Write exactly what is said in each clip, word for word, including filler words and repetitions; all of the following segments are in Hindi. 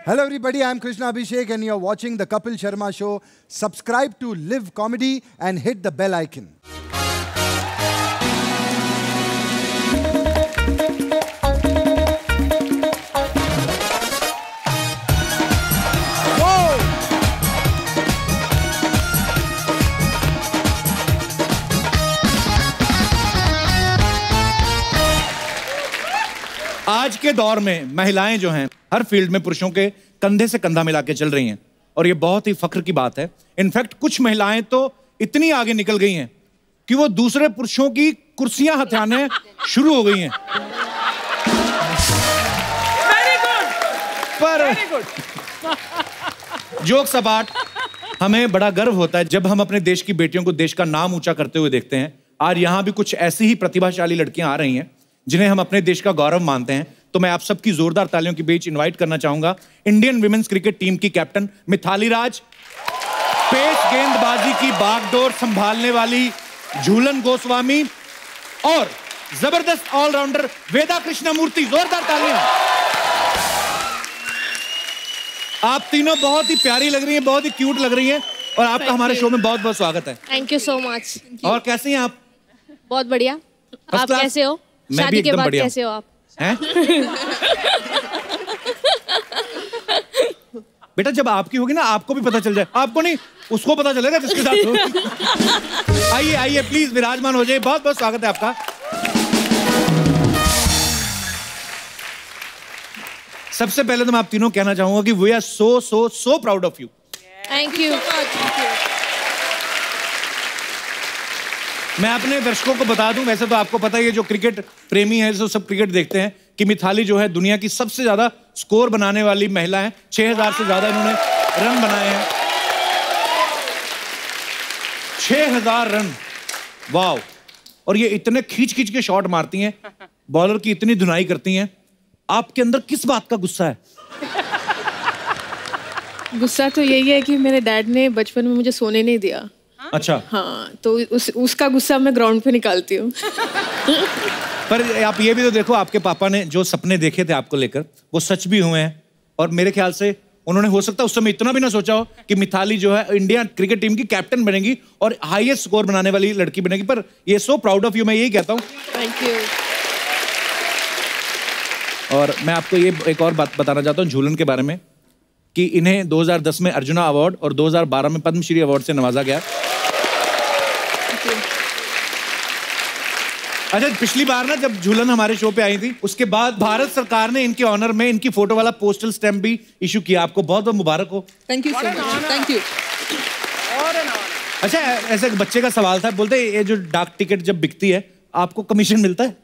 Hello everybody, I am Krishna Abhishek and you are watching the Kapil Sharma Show. Subscribe to Live Comedy and hit the bell icon. आज के दौर में महिलाएं जो हैं हर फील्ड में पुरुषों के कंधे से कंधा मिला के चल रही हैं और ये बहुत ही फख्र की बात है। इनफैक्ट कुछ महिलाएं तो इतनी आगे निकल गई हैं कि वो दूसरे पुरुषों की कुर्सियां हथियाने शुरू हो गई हैं। Very good. पर Very good. जोक सपाट, हमें बड़ा गर्व होता है जब हम अपने देश की बेटियों को देश का नाम ऊंचा करते हुए देखते हैं। आज यहाँ भी कुछ ऐसी ही प्रतिभाशाली लड़कियां आ रही हैं जिन्हें हम अपने देश का गौरव मानते हैं। तो मैं आप सबकी जोरदार तालियों के बीच इनवाइट करना चाहूंगा इंडियन विमेंस क्रिकेट टीम की कैप्टन मिथाली राज, पेस गेंदबाजी की बागडोर संभालने वाली झूलन गोस्वामी और जबरदस्त ऑलराउंडर वेदा कृष्णमूर्ति। जोरदार तालियां। आप तीनों बहुत ही प्यारी लग रही हैं, बहुत ही क्यूट लग रही हैं और आपका हमारे शो में बहुत बहुत स्वागत है। Thank you so much. और कैसी हैं आप? बहुत बढ़िया। आप class? कैसे हो? मैं शादी भी के एकदम बाद बढ़िया। कैसे हो आप? हैं? बेटा जब आपकी होगी ना आपको भी पता चल जाए। आपको नहीं, उसको पता चलेगा जिसके साथ हो। आइए आइए प्लीज विराजमान हो जाइए। बहुत बहुत स्वागत है आपका। सबसे पहले तो मैं आप तीनों कहना चाहूंगा कि we are so so so proud of you. Thank you. मैं अपने दर्शकों को बता दूं, वैसे तो आपको पता ही है, जो क्रिकेट प्रेमी है जो सब क्रिकेट देखते हैं, कि मिथाली जो है दुनिया की सबसे ज्यादा स्कोर बनाने वाली महिला है। छह हजार से ज्यादा इन्होंने रन बनाए हैं। छह हजार रन, वाह। और ये इतने खींच खींच के शॉट मारती हैं, बॉलर की इतनी धुनाई करती हैं। आपके अंदर किस बात का गुस्सा है? गुस्सा तो यही है कि मेरे डैड ने बचपन में मुझे सोने नहीं दिया। अच्छा। हाँ, तो उस उसका गुस्सा मैं ग्राउंड पे निकालती हूँ। पर आप ये भी तो देखो, आपके पापा ने जो सपने देखे थे आपको लेकर वो सच भी हुए हैं। और मेरे ख्याल से उन्होंने हो सकता है उस समय इतना भी ना सोचा हो कि मिथाली जो है इंडिया क्रिकेट टीम की कैप्टन बनेगी और हाईएस्ट स्कोर बनाने वाली लड़की बनेगी। पर ये सो प्राउड ऑफ यू, मैं यही कहता हूँ। Thank you. और मैं आपको ये एक और बात बताना चाहता हूँ झूलन के बारे में, कि इन्हें दो हज़ार दस में अर्जुना अवार्ड और दो हज़ार बारह में पद्मश्री अवार्ड से नवाजा गया। अच्छा, पिछली बार ना जब झूलन हमारे शो पे आई थी, उसके बाद भारत सरकार ने इनके ऑनर में इनकी फोटो वाला पोस्टल स्टैम्प भी इशू किया। आपको बहुत बहुत मुबारक हो। Thank you so much. Thank you. अच्छा, ऐसे एक बच्चे का सवाल था, बोलते ये जो डाक टिकट जब बिकती है आपको कमीशन मिलता है?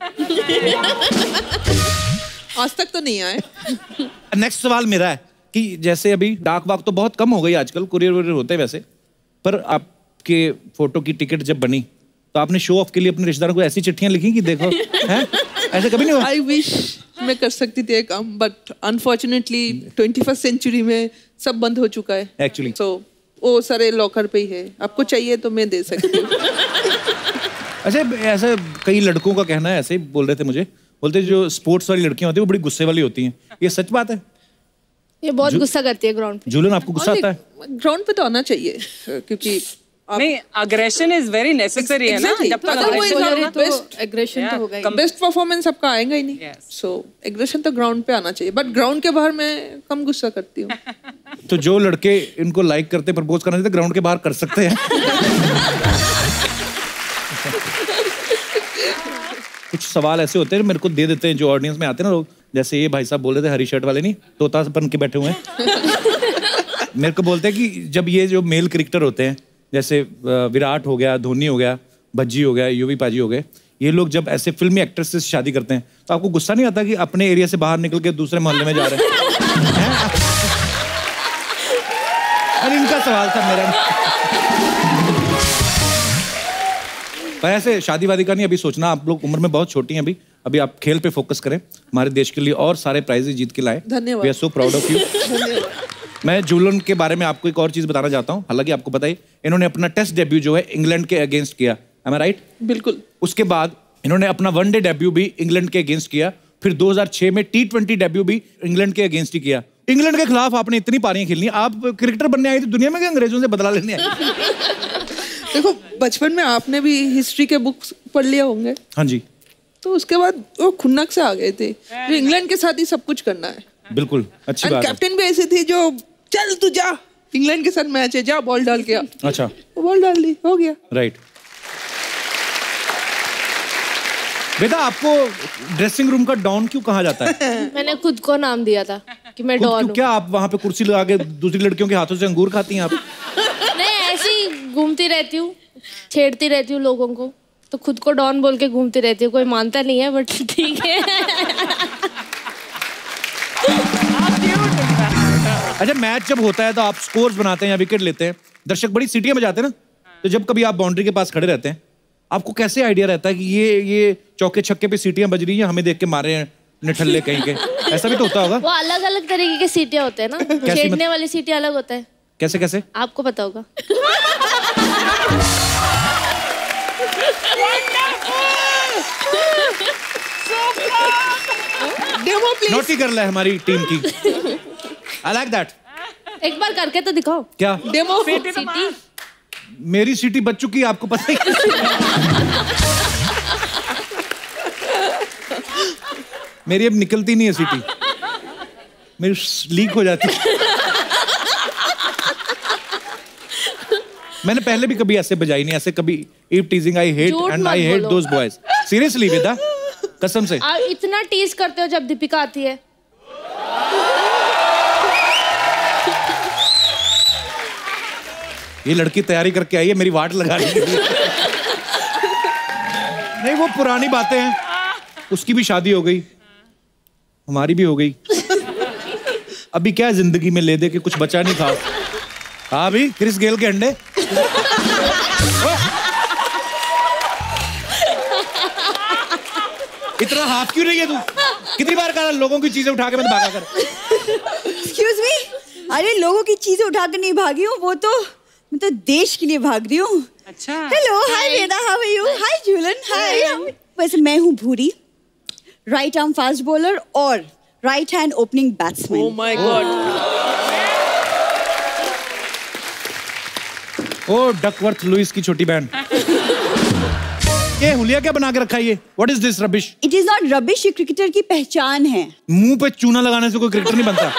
आज तक तो नहीं आए। नेक्स्ट सवाल मेरा है कि जैसे अभी डाक वाक तो बहुत कम हो गई आजकल, कुरियर वुरियर होते हैं वैसे, पर आपके फोटो की टिकट जब बनी तो आपने शो ऑफ के लिए अपने रिश्तेदारों को ऐसी चिट्ठियां लिखी कि देखो हैं? ऐसे कभी नहीं हुआ? आई विश मैं कर सकती थी काम, but unfortunately twenty first century में सब बंद हो चुका है एक्चुअली। तो वो सारे लॉकर पे ही है। आपको चाहिए तो मैं दे सकती हूँ। अच्छा, ऐसे कई लड़कों का कहना है, ऐसे ही बोल रहे थे मुझे, बोलते जो स्पोर्ट्स वाली लड़कियां होती है वो बड़ी गुस्से वाली होती हैं। ये सच बात है? ये बहुत गुस्सा करती है ग्राउंड पे। झूलन आपको गुस्सा आता है? ग्राउंड पे तो आना चाहिए क्योंकि नहीं, अग्रेशन इज वेरी नेसेसरी है ना। जब तक बेस्ट एग्रेशन तो होगा ही। बेस्ट परफॉर्मेंस आपका आएगा ही नहीं। सो एग्रेशन तो ग्राउंड पे आना चाहिए, बट ग्राउंड के बाहर मैं कम गुस्सा करती हूँ। तो जो लड़के इनको लाइक करते, प्रपोज करना चाहते, ग्राउंड के बाहर कर सकते हैं। कुछ सवाल ऐसे होते हैं मेरे को दे देते हैं जो ऑडियंस में आते हैं ना लोग, जैसे ये भाई साहब बोल रहे थे हरी शर्ट वाले, नहीं तोता बन के बैठे हुए हैं। मेरे को बोलते हैं कि जब ये जो मेल क्रिकेटर होते हैं, जैसे विराट हो गया, धोनी हो गया, भज्जी हो गया, युवी पाजी हो गए, ये लोग जब ऐसे फिल्मी एक्ट्रेस से शादी करते हैं तो आपको गुस्सा नहीं आता कि अपने एरिया से बाहर निकल के दूसरे मोहल्ले में जा रहे हैं? अरे इनका सवाल था मेरा। पर ऐसे शादी वादी का नहीं अभी सोचना, आप लोग उम्र में बहुत छोटी हैं अभी अभी आप खेल पे फोकस करें, हमारे देश के लिए और सारे प्राइजेस जीत के लाएं। धन्यवाद। We are so proud of you. मैं झूलन के बारे में आपको एक और चीज बताना चाहता हूँ। हालांकि आपको पता ही, इन्होंने अपना टेस्ट डेब्यू जो है इंग्लैंड के अगेंस्ट किया। Am I right? बिल्कुल। उसके बाद इन्होंने अपना वनडे डेब्यू भी इंग्लैंड के अगेंस्ट किया, फिर दो हज़ार छह में टी ट्वेंटी डेब्यू भी इंग्लैंड के अगेंस्ट ही किया, इंग्लैंड के खिलाफ आपने इतनी पारियां खेलनी, आप क्रिकेटर बनने आई थी दुनिया में, क्या अंग्रेजों से बदला लेने आई? देखो बचपन में आपने भी हिस्ट्री के बुक्स पढ़ लिया होंगे। हाँ जी। तो उसके बाद वो खुन्नक से आ गए थे, जो इंग्लैंड के साथ ही सब कुछ करना है। बिल्कुल, अच्छी बात है। कैप्टन भी ऐसे थे जो चल तू जा, इंग्लैंड के साथ मैच है, जा बॉल डाल के आ। अच्छा, बॉल डाल दी, हो गया। राइट। बेटा आपको ड्रेसिंग रूम का डॉन क्यों कहा जाता है? मैंने खुद को नाम दिया था कि मैं खुद डॉन क्यों? हूँ। क्या आप वहाँ पे कुर्सी लगा के दूसरी लड़कियों के हाथों से अंगूर खाती हैं आप? नहीं, ऐसे ही घूमती रहती हूँ, छेड़ती रहती हूँ लोगों को, तो खुद को डॉन बोल के घूमती रहती हूँ। कोई मानता नहीं है बट ठीक है। अच्छा, मैच जब होता है तो आप स्कोर्स बनाते हैं या विकेट लेते हैं, दर्शक बड़ी सीटियां बजाते हैं ना, तो जब कभी आप बाउंड्री के पास खड़े रहते हैं, आपको कैसे आइडिया रहता है कि ये ये चौके छक्के पे सीटियां बज रही हैं, हमें देख के मारे हैं निठल्ले कहीं के? ऐसा भी तो होता होगा। वो अलग अलग तरीके की सीटियां होते हैं ना, छेड़ने मत... वाली सीटें अलग होता है। कैसे कैसे? आपको पता होगा। नोटी कर ले हमारी टीम की। I like that. एक बार करके तो दिखाओ। क्या? डेमो। सीटी। मेरी सीटी बच चुकी है, आपको पता ही। मेरी अब निकलती नहीं है सीटी, मेरी लीक हो जाती है। मैंने पहले भी कभी ऐसे बजाई नहीं, ऐसे कभी eve teasing I hate and I hate those boys. Seriously बेटा, कसम से। आप इतना टीज करते हो जब दीपिका आती है। ये लड़की तैयारी करके आई है मेरी वाट लगाने के लिए। नहीं, वो पुरानी बातें हैं, उसकी भी शादी हो गई, हमारी भी हो गई। अभी क्या जिंदगी में ले दे के कुछ बचा नहीं था। हाँ भी क्रिस गेल के अंडे। इतना हाफ क्यों रही है तू? कितनी बार कहा लोगों की चीजें उठा के मत भागा कर। Excuse me? अरे लोगों की चीजें उठा कर नहीं भागी हूँ, वो तो मैं तो देश के लिए भाग रही हूँ। अच्छा। Hello, hi Veda, how are you? Hi Jhulan, hi. वैसे मैं हूँ भूरी, राइट आर्म फास्ट बॉलर और right hand opening batsman. Oh my god. ओ डकवर्थ लुइस की छोटी बहन। ये हुलिया क्या बना के रखा है ये? What is this rubbish? It is not rubbish, ये क्रिकेटर की पहचान है। मुंह पे चूना लगाने से कोई क्रिकेटर नहीं बनता।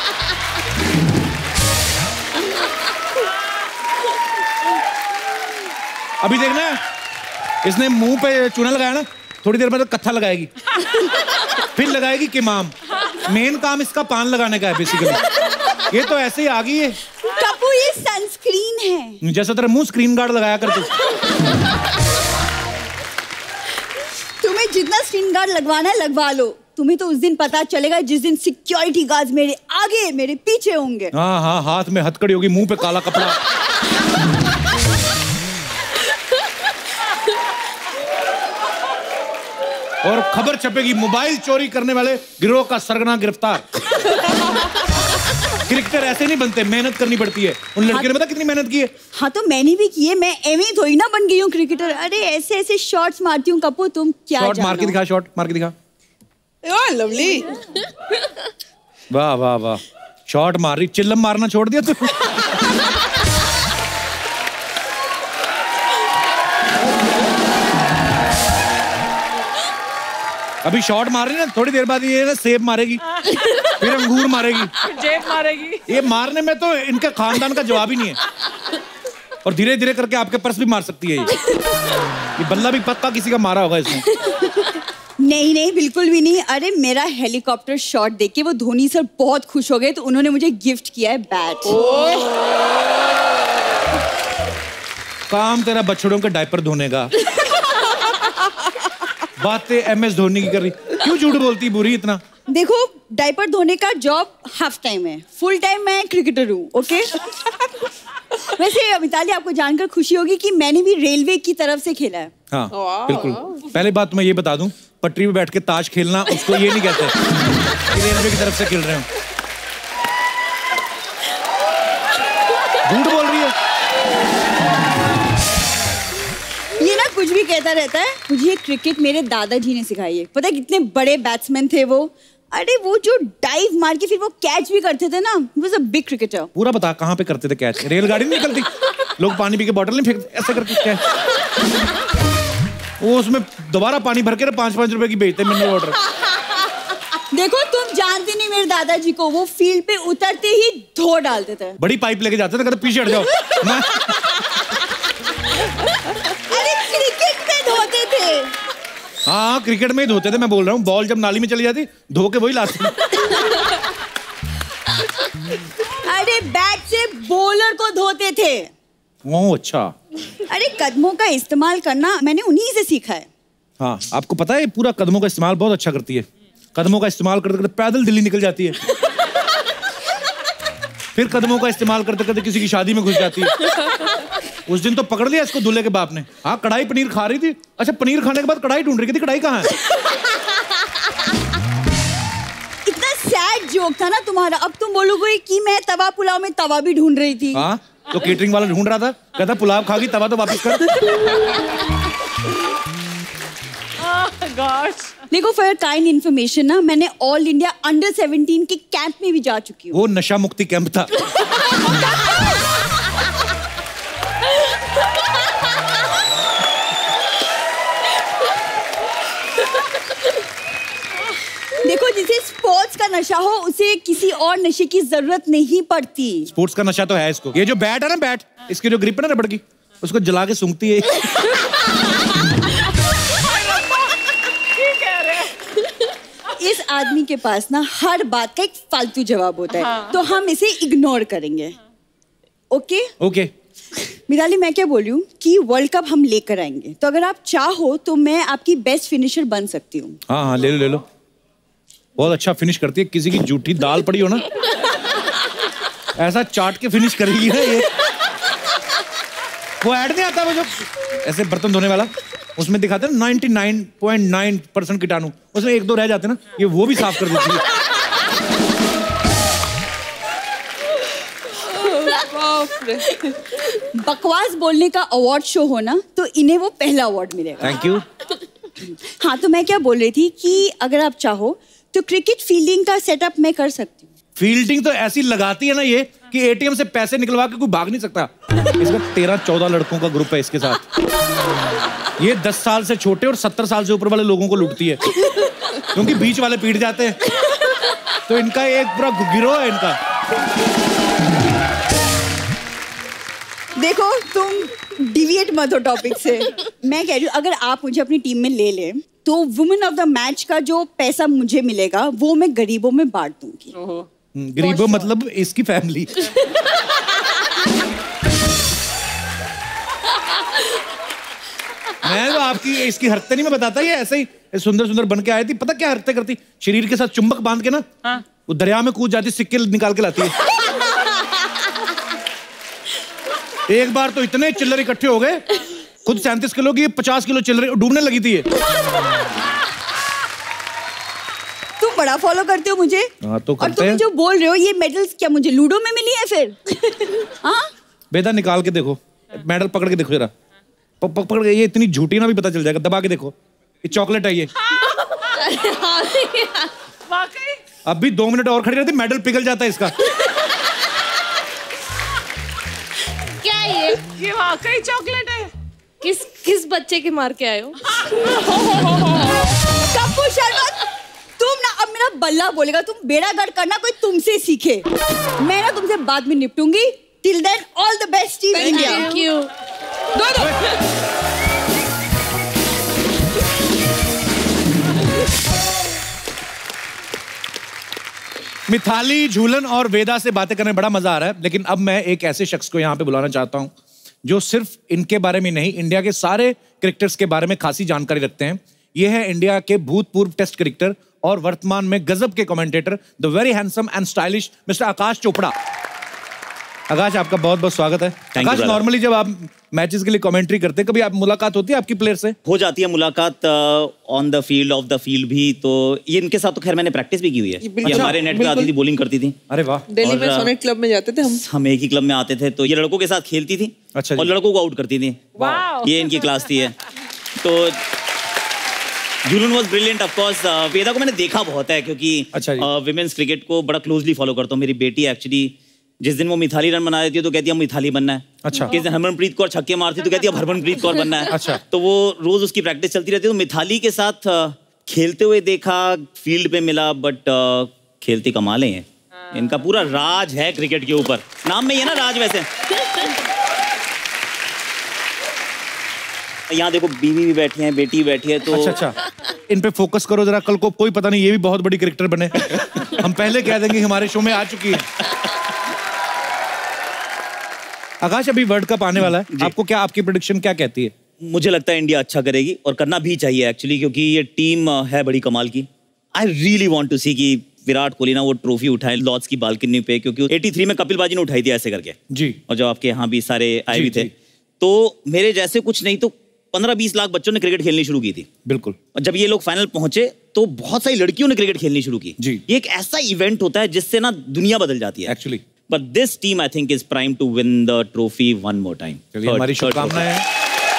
अभी देखना, इसने मुंह पे चूना लगाया ना, थोड़ी देर बाद तो कत्था लगाएगी, फिर लगाएगी किमाम। मेन काम इसका पान लगाने का है बेसिकली। ये तो ऐसे ही आ गई है। कपू, ये सनस्क्रीन है। जैसा तेरा मुंह स्क्रीन गार्ड लगाया कर तू। तुम्हें जितना स्क्रीन गार्ड लगवाना है लगवा लो, तुम्हें तो उस दिन पता चलेगा जिस दिन सिक्योरिटी गार्ड्स मेरे आगे मेरे पीछे होंगे। हाँ हाँ, हाथ में हथकड़ी होगी, मुंह पे काला कपड़ा। और खबर छपेगी, मोबाइल चोरी करने वाले गिरोह का सरगना गिरफ्तार। क्रिकेटर ऐसे नहीं बनते, मेहनत करनी पड़ती है। उन लड़के ने पता कितनी मेहनत की है। हाँ तो मैंने भी की है, मैं एवं थोड़ी ना बन गई हूँ क्रिकेटर। अरे ऐसे ऐसे शॉट्स मारती हूँ कपू, तुम क्या शॉट मार के दिखा, शॉट मार के दिखा। Oh lovely. वाह वाह वाह, शॉट मार रही, चिल्लम मारना छोड़ दिया तू। अभी शॉट मार रही ना, थोड़ी देर बाद ये ना सेब मारेगी, फिर अंगूर मारेगी, जेब मारेगी। ये मारने में तो इनके खानदान का जवाब ही नहीं है। और धीरे धीरे करके आपके पर्स भी मार सकती है ये। ये बल्ला भी पक्का किसी का मारा होगा इसने। नहीं नहीं, बिल्कुल भी नहीं। अरे मेरा हेलीकॉप्टर शॉट देख के वो धोनी सर बहुत खुश हो गए, तो उन्होंने मुझे गिफ्ट किया है बैट। काम तेरा बछड़ों के डायपर धोने का। बातें एम एस धोनी की कर रही, क्यों झूठ बोलती बुरी इतना? देखो, डायपर धोने का जॉब हाफ टाइम है, फुल टाइम मैं क्रिकेटर हूँ। ओके। वैसे मिताली, आपको जानकर खुशी होगी कि मैंने भी रेलवे की तरफ से खेला है। हाँ बिल्कुल। पहले बात मैं ये बता दूं, पटरी पे बैठ के ताश खेलना उसको ये नहीं कहते कि रेलवे की तरफ से खेल रहे हो। झूठ बोल रही है। ये ना कुछ भी कहता रहता है। मुझे क्रिकेट मेरे दादाजी ने सिखाई है। पता है कितने बड़े बैट्समैन थे वो? अरे वो जो डाइव मार के फिर वो कैच भी करते थे ना, he was a big cricketer. पूरा बता कहाँ पे करते थे कैच? रेलगाड़ी नहीं निकलती, लोग पानी पी के बॉटल नहीं फेंकते ऐसे करके कैच? वो उसमें दोबारा पानी भर के पाँच पाँच रुपए की बेचते मिनरल वाटर। देखो तुम जानते नहीं मेरे दादाजी को, वो फील्ड पे उतरते ही धो डालते थे। बड़ी पाइप लेके जाते थे, कहते पीछे हट जाओ। मैं... अरे क्रिकेट में धोते थे। हाँ क्रिकेट में ही धोते थे, मैं बोल रहा हूँ। बॉल जब नाली में चली जाती धो के वही लाते। अरे बैट से बॉलर को धोते थे। ओह अच्छा। अरे कदमों का इस्तेमाल करना मैंने उन्हीं से सीखा है। हाँ आपको पता है पूरा कदमों का इस्तेमाल बहुत अच्छा करती है। कदमों का इस्तेमाल करते करते पैदल दिल्ली निकल जाती है। फिर कदमों का इस्तेमाल करते करते किसी की शादी में घुस जाती है। उस दिन तो पकड़ लिया इसको दूल्हे के बाप ने। हाँ कढ़ाई पनीर खा रही थी, अच्छा पनीर खाने के बाद कढ़ाई ढूंढ रही थी, कढ़ाई कहाँ है? इतना सैड जोक था ना तुम्हारा। अब तुम बोलोगे कि मैं तवा पुलाव में तवा भी ढूंढ रही थी। हाँ तो केटरिंग वाला ढूंढ रहा था, कहता पुलाव खा गई तवा तो वापस कर। देखो फॉर काइंड इन्फॉर्मेशन ना, मैंने ऑल इंडिया अंडर सेवनटीन के कैंप में भी जा चुकी हूँ। वो नशा मुक्ति कैंप था। देखो जिसे स्पोर्ट्स का नशा हो उसे किसी और नशे की जरूरत नहीं पड़ती। स्पोर्ट्स का नशा तो है इसको। ये जो बैट है ना, बैट इसकी जो ग्रिप है ना रबड़ की, उसको जला के सूंघती है। इस आदमी के पास ना हर बात का एक फालतू जवाब होता है। हाँ। तो हम इसे इग्नोर करेंगे। ओके ओके मिताली, मैं क्या बोल रही हूँ कि वर्ल्ड कप हम लेकर आएंगे, तो अगर आप चाहो तो मैं आपकी बेस्ट फिनिशर बन सकती हूँ। हाँ हाँ ले लो ले लो, बहुत अच्छा फिनिश करती है। किसी की जूठी दाल पड़ी हो ना, ऐसा चाट के फिनिश करेगी ना ये। वो ऐड नहीं आता वो जो ऐसे बर्तन धोने वाला, उसमें दिखाते हैं निन्यानवे पॉइंट नौ परसेंट कीटाणु, उसमें एक दो रह जाते ना, ये वो भी साफ कर देती है। बकवास बोलने का अवार्ड शो हो ना, तो इन्हें वो पहला अवार्ड मिलेगा। Thank you. हाँ तो मैं क्या बोल रही थी कि अगर आप चाहो तो क्रिकेट फील्डिंग का सेटअप मैं कर सकती हूँ। फील्डिंग तो ऐसी लगाती है ना ये कि एटीएम से पैसे निकलवा के कोई भाग नहीं सकता। इसका तेरह चौदह लड़कों का ग्रुप है इसके साथ। ये दस साल से छोटे और सत्तर साल से ऊपर वाले लोगों को लूटती है, क्योंकि बीच वाले पीट जाते हैं। तो इनका एक पूरा गिरोह है इनका। देखो तुम डिविएट मत हो टॉपिक से। मैं कह रही हूँ अगर आप मुझे अपनी टीम में ले लें तो वुमेन ऑफ द मैच का जो पैसा मुझे मिलेगा वो मैं गरीबों में बांट दूंगी। गरीबों मतलब इसकी फैमिली। मैं तो आपकी इसकी हरकतें नहीं मैं बताता, ये ऐसे ही सुंदर सुंदर बन के आई थी। पता क्या हरकतें करती? शरीर के साथ चुंबक बांध के ना, हाँ। वो दरिया में कूद जाती, सिक्के निकाल के लाती है। एक बार तो इतने चिल्लर इकट्ठे हो गए, खुद सैंतीस किलो की पचास किलो चिल्लर डूबने लगी थी ये। तुम बड़ा फॉलो करते हो मुझे। हाँ तो और तुम जो बोल रहे हो ये मेडल्स क्या मुझे लूडो में मिली है फिर? हाँ बेटा निकाल के देखो, मेडल पकड़ के देखो जरा, पकड़ के। ये इतनी झूठी ना भी पता चल जाएगा, दबा के देखो। ये चॉकलेट है ये। अब भी दो मिनट और खड़ी रहती, मेडल पिघल जाता है इसका। क्या ये ये वाकई चॉकलेट है। किस किस बच्चे के मार के आए हो? कपूर शर्मा, तुम ना अब मेरा बल्ला बोलेगा। तुम बेड़ा गर्क करना कोई तुमसे सीखे। मैं ना तुमसे बाद में निपटूंगी। Till then all the best team India. Thank you. Mithali, Jhulan और वेदा से बातें करने में बड़ा मजा आ रहा है, लेकिन अब मैं एक ऐसे शख्स को यहाँ पे बुलाना चाहता हूँ जो सिर्फ इनके बारे में नहीं, इंडिया के सारे क्रिकेटर्स के बारे में खासी जानकारी रखते हैं। ये है इंडिया के भूतपूर्व टेस्ट क्रिकेटर और वर्तमान में गजब के commentator, the very handsome and stylish mister Akash Chopra. Akash, आपका बहुत बहुत स्वागत है। आकाश, नॉर्मली जब आप मैचेस के लिए कमेंट्री करते हैं, कभी आप मुलाकात होती है आपकी प्लेयर से? हो जाती है मुलाकात, on the field, off the field भी। तो ये इनके साथ तो खैर मैंने प्रैक्टिस भी की हुई है। ये हमारे नेट पे आती थी, बॉलिंग करती थी। अरे वाह। दिल्ली में सोनेट क्लब में जाते थे हम हम एक ही क्लब में आते थे। तो ये लड़कों के साथ खेलती थी। अच्छा। और लड़कों को आउट करती थी। ये इनकी क्लास थी है। तो Junoon was brilliant of course. Veda को मैंने देखा बहुत है क्योंकि अच्छा विमेंस क्रिकेट को बड़ा क्लोजली फॉलो करता हूँ। मेरी बेटी एक्चुअली जिस दिन वो मिथाली रन बना देती है तो कहती है हम मिथाली बनना है। अच्छा। किस दिन हरमनप्रीत कौर छक्के मारती तो कहती है अब हरमनप्रीत कौर बनना है। अच्छा। तो वो रोज उसकी प्रैक्टिस चलती रहती है। तो मिथाली के साथ खेलते हुए देखा, फील्ड पे मिला, बट खेलती कमाल हैं। इनका पूरा राज है क्रिकेट के ऊपर, नाम में ही है ना राज। वैसे यहाँ देखो बीवी भी बैठी है, बेटी बैठी है। तो अच्छा अच्छा, इन पे फोकस करो जरा, कल को कोई पता नहीं ये भी बहुत बड़ी क्रिकेटर बने। हम पहले कह देंगे हमारे शो में आ चुकी है। आकाश, अभी वर्ल्ड कप आने वाला है, आपको क्या, आपकी प्रेडिक्शन क्या कहती है? मुझे लगता है इंडिया अच्छा करेगी और करना भी चाहिए एक्चुअली, क्योंकि ये टीम है बड़ी कमाल की। I really want to see कि विराट कोहली ना वो ट्रॉफी उठाए लॉर्ड्स की बालकनी पे, क्योंकि तिरासी में कपिल बाजी ने उठाई थी ऐसे करके जी, और जब आपके यहाँ भी सारे आए भी थे, तो मेरे जैसे कुछ नहीं तो पंद्रह बीस लाख बच्चों ने क्रिकेट खेलनी शुरू की थी। बिल्कुल। और जब ये लोग फाइनल पहुंचे तो बहुत सारी लड़कियों ने क्रिकेट खेलनी शुरू की जी। ये एक ऐसा इवेंट होता है जिससे ना दुनिया बदल जाती है actually. But this team I think is prime to win the trophy one more time. चलिए, हमारी शुभकामनाएं हैं।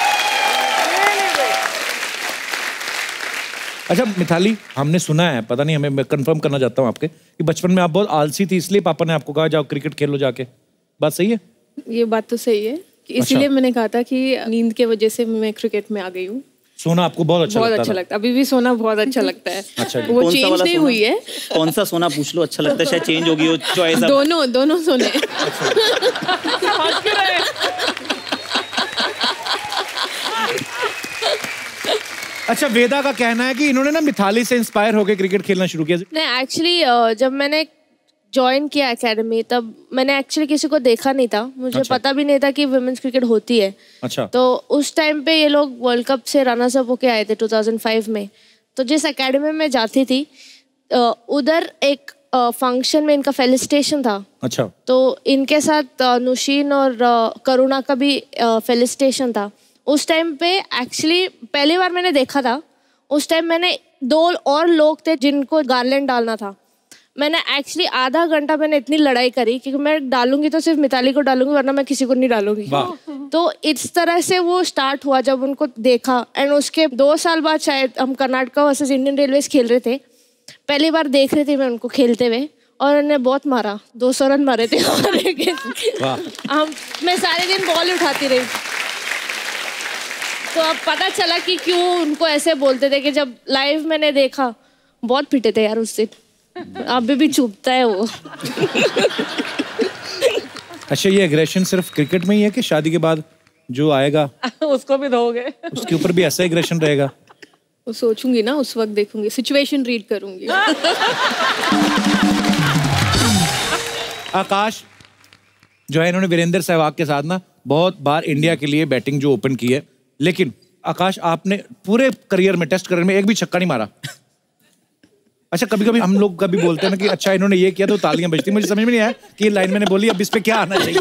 अच्छा मिताली, हमने सुना है, पता नहीं, हमें, मैं कंफर्म करना चाहता हूँ आपके, कि बचपन में आप बहुत आलसी थी, इसलिए पापा ने आपको कहा जाओ क्रिकेट खेलो जाके। बात सही है? ये बात तो सही है, इसीलिए अच्छा। मैंने कहा था कि नींद के वजह से मैं क्रिकेट में आ गई हूँ। सोना आपको बहुत अच्छा बहुत लगता अच्छा लगता है, अभी भी सोना बहुत अच्छा लगता है। अच्छा, वो चेंज नहीं हुई है। कौन सा सोना पूछ लो, अच्छा लगता है, शायद चेंज होगी वो चॉइस। दोनों दोनों सोने। अच्छा, वेदा का कहना है कि इन्होंने ना मिताली से इंस्पायर होकर क्रिकेट खेलना शुरू किया। नहीं, एक्चुअली जब मैंने ज्वाइन किया एकेडमी तब मैंने एक्चुअली किसी को देखा नहीं था, मुझे अच्छा। पता भी नहीं था कि वुमेन्स क्रिकेट होती है। अच्छा। तो उस टाइम पे ये लोग वर्ल्ड कप से रनर्स अप होके आए थे दो हज़ार पाँच में। तो जिस एकेडमी में जाती थी उधर एक फंक्शन में इनका फेलिसिटेशन था। अच्छा। तो इनके साथ नुशीन और करुणा का भी फेलिसिटेशन था। उस टाइम पे एक्चुअली पहली बार मैंने देखा था, उस टाइम मैंने दो और लोग थे जिनको गार्लैंड डालना था। मैंने एक्चुअली आधा घंटा मैंने इतनी लड़ाई करी क्योंकि मैं डालूंगी तो सिर्फ मिताली को डालूंगी, वरना मैं किसी को नहीं डालूंगी। तो इस तरह से वो स्टार्ट हुआ जब उनको देखा। एंड उसके दो साल बाद शायद हम कर्नाटका वर्सेस इंडियन रेलवेज खेल रहे थे, पहली बार देख रही थी मैं उनको खेलते हुए, और उन्होंने बहुत मारा, दो सौ रन मारे थे। हम मैं सारे दिन बॉल उठाती रही। तो अब पता चला कि क्यों उनको ऐसे बोलते थे, कि जब लाइव मैंने देखा बहुत पिटे थे यार उस दिन, अभी भी चुभता है वो। अच्छा, ये एग्रेशन सिर्फ क्रिकेट में ही है कि शादी के बाद जो आएगा उसको भी दोगे? उसके ऊपर भी ऐसा एग्रेशन रहेगा? वो सोचूंगी ना, उस वक्त देखूंगी, सिचुएशन रीड करूंगी। आकाश जो है, इन्होंने वीरेंद्र सहवाग के साथ ना बहुत बार इंडिया के लिए बैटिंग जो ओपन की है, लेकिन आकाश आपने पूरे करियर में, टेस्ट करियर में एक भी छक्का नहीं मारा। अच्छा, कभी कभी हम लोग कभी बोलते हैं ना कि अच्छा इन्होंने ये किया तो तालियां बजती, मुझे समझ में नहीं आया कि ये लाइन मैंने बोली, अब इस पे क्या आना चाहिए।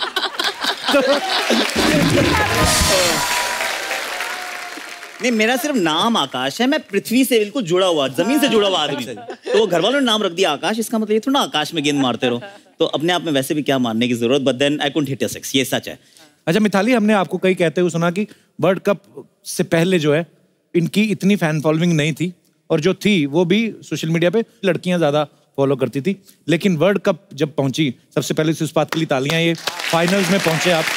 नहीं, मेरा सिर्फ नाम आकाश है, मैं पृथ्वी से बिल्कुल जुड़ा हुआ, जमीन से जुड़ा हुआ आदमी। तो घर वालों ने नाम रख दिया आकाश, इसका मतलब ये थोड़ा आकाश में गेंद मारते रहो, तो अपने आप में वैसे भी क्या मारने की जरूरत, but then I couldn't hit a six, ये सच है। अच्छा मिताली, हमने आपको कई कहते हुए सुना कि वर्ल्ड कप से पहले जो है इनकी इतनी फैन फॉलोइंग नहीं थी, और जो थी वो भी सोशल मीडिया पे लड़कियां ज्यादा फॉलो करती थी, लेकिन वर्ल्ड कप जब पहुंची, सबसे पहले उस बात के लिए तालियां, ये फाइनल्स में पहुंचे आप।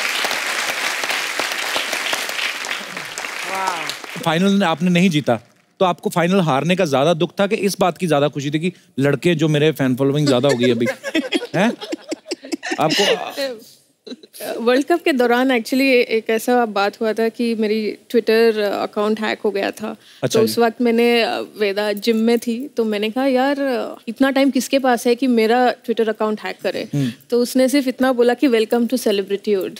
फाइनल आपने नहीं जीता, तो आपको फाइनल हारने का ज्यादा दुख था कि इस बात की ज्यादा खुशी थी कि लड़के जो मेरे फैन फॉलोइंग ज्यादा हो गई अभी हैं आपको? वर्ल्ड कप के दौरान एक्चुअली एक ऐसा बात हुआ था कि मेरी ट्विटर अकाउंट हैक हो गया था। अच्छा, तो उस वक्त मैंने, वेदा जिम में थी, तो मैंने कहा यार इतना टाइम किसके पास है कि मेरा ट्विटर अकाउंट हैक करे। तो उसने सिर्फ इतना बोला कि वेलकम टू सेलिब्रिटीहुड।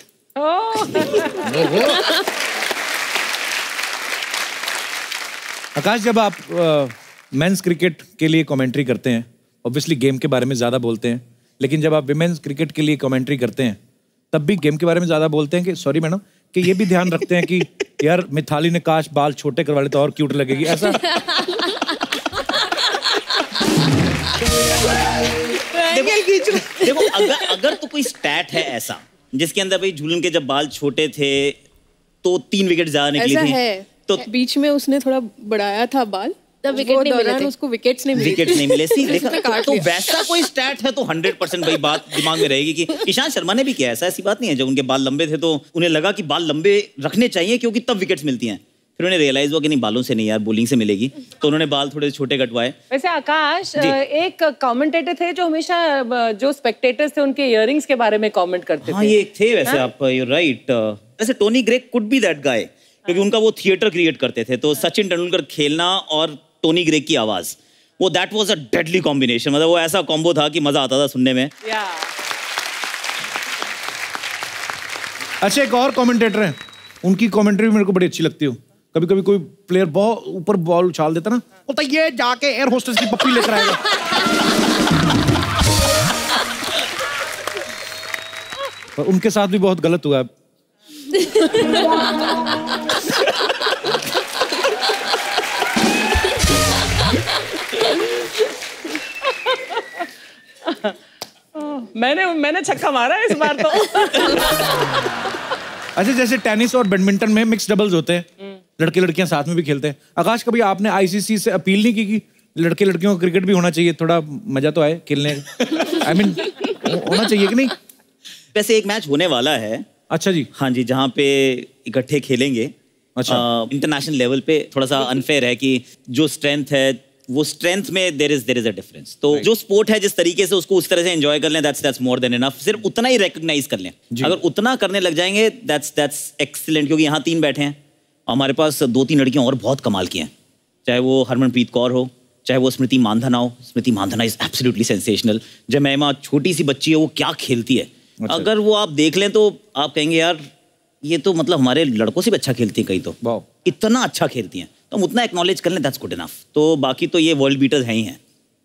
आकाश, जब आप मेंस क्रिकेट के लिए कमेंट्री करते हैं, ऑब्वियसली गेम के बारे में ज्यादा बोलते हैं, लेकिन जब आप विमेंस क्रिकेट के लिए कमेंट्री करते हैं तब भी गेम के बारे में ज्यादा बोलते हैं कि सॉरी मैडम, कि ये भी ध्यान रखते हैं कि यार मिताली ने काश बाल छोटे करवा ले तो और क्यूट लगेगी, ऐसा? देखो, देखो अगर अगर तो कोई स्टैट है ऐसा जिसके अंदर भाई झूलन के जब बाल छोटे थे तो तीन विकेट ज्यादा निकली थी, तो बीच में उसने थोड़ा बढ़ाया था बाल, तब विकेट नहीं मिले थे, उसको विकेट्स नहीं मिले, विकेट्स नहीं मिले। सी देखा तो वैसा कोई स्टैट है तो हंड्रेड परसेंट भाई बात दिमाग में रहेगी कि ईशांत शर्मा ने भी किया ऐसा, ऐसी बात नहीं है। जब उनके बाल लंबे थे तो उन्हें लगा कि बाल लंबे रखने चाहिए क्योंकि तब विकेट्स मिलती हैं। फिर उन्हें रियलाइज हुआ कि नहीं, बालों से नहीं यार, बॉलिंग से मिलेगी, तो उन्होंने बाल थोड़े छोटे कटवाए। वैसे आकाश, एक कमेंटेटर थे जो हमेशा जो स्पेक्टेटर्स थे उनके इयररिंग्स के बारे में कमेंट करते थे। हाँ, ये थे वैसे, आप यू राइट। वैसे Tony Greig could be that guy, क्योंकि उनका वो थिएटर क्रिएट करते थे। तो सचिन तेंदुलकर खेलना और टोनी ग्रे की आवाज, वो that was a deadly combination. मतलब वो ऐसा कॉम्बो था कि मजा आता था सुनने में। अच्छा, एक और कमेंटेटर है, उनकी कमेंट्री भी मेरे को बड़ी अच्छी लगती है। कभी कभी कोई प्लेयर बहुत ऊपर बॉल उछाल देता ना, बोलता ये जाके एयर होस्टेस की पप्पी लेकर आएगा। पर उनके साथ भी बहुत गलत हुआ है। मैंने मैंने छक्का मारा इस बार तो। अच्छा, जैसे टेनिस और बैडमिंटन में मिक्स डबल्स होते हैं, लड़के लड़कियां साथ में भी खेलते हैं। आकाश, कभी आपने आईसीसी से अपील नहीं की कि लड़के लड़कियों का क्रिकेट भी होना चाहिए, थोड़ा मजा तो आए खेलने का? आई मीन होना चाहिए कि नहीं? वैसे एक मैच होने वाला है। अच्छा जी। हाँ जी, जहाँ पे इकट्ठे खेलेंगे। अच्छा। इंटरनेशनल लेवल पे थोड़ा सा अनफेयर है कि जो स्ट्रेंथ है वो स्ट्रेंथ में there is there is a difference. तो right. जो स्पोर्ट है जिस तरीके से उसको उस तरह से एंजॉय कर लें, that's that's more than enough. सिर्फ उतना ही रिकॉग्नाइज कर लें, अगर उतना करने लग जाएंगे दैट्स दैट्स एक्सीलेंट। क्योंकि यहाँ तीन बैठे हैं, हमारे पास दो तीन लड़कियां और बहुत कमाल की हैं, चाहे वो हरमनप्रीत कौर हो, चाहे वो स्मृति मानधना हो। Smriti Mandhana is absolutely sensational. Jemimah छोटी सी बच्ची है, वो क्या खेलती है। अच्छा। अगर वो आप देख लें तो आप कहेंगे यार ये तो मतलब हमारे लड़कों से भी अच्छा खेलती है, कहीं तो इतना अच्छा खेलती हैं। तो हम उतना एक्नॉलेज कर लें, दैट्स गुड इनफ। तो बाकी तो ये वर्ल्ड बीटर्स हैं ही हैं।